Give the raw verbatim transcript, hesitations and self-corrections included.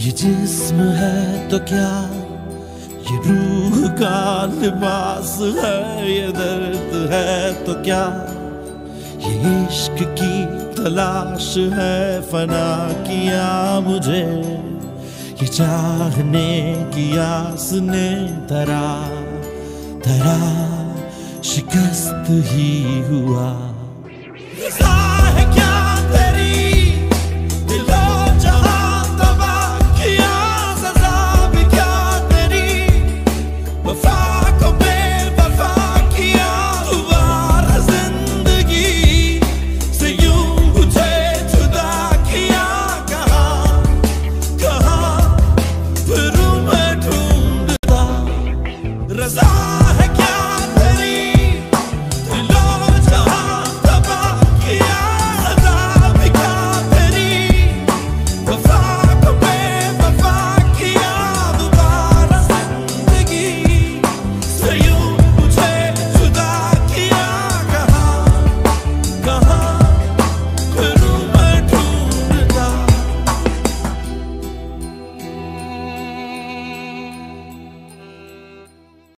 ये जिस्म है तो क्या, ये रूह का लिबास है, ये दर्द है तो क्या, ये इश्क की तलाश है, फना किया मुझे ये चाहने की आस ने, तरा तरा शिकस्त ही हुआ।